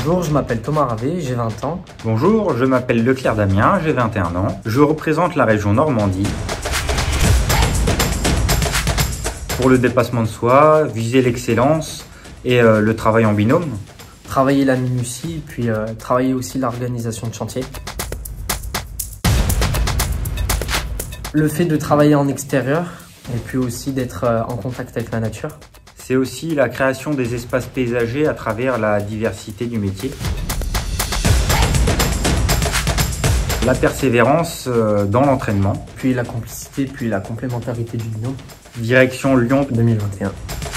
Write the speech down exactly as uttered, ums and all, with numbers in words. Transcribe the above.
Bonjour, je m'appelle Thomas Ravet, j'ai vingt ans. Bonjour, je m'appelle Leclerc Damien, j'ai vingt et un ans. Je représente la région Normandie. Pour le dépassement de soi, viser l'excellence et euh, le travail en binôme. Travailler la minutie, puis euh, travailler aussi l'organisation de chantier. Le fait de travailler en extérieur et puis aussi d'être euh, en contact avec la nature. C'est aussi la création des espaces paysagers à travers la diversité du métier. La persévérance euh, dans l'entraînement. Puis la complicité, puis la complémentarité du binôme. Direction Lyon deux mille vingt et un.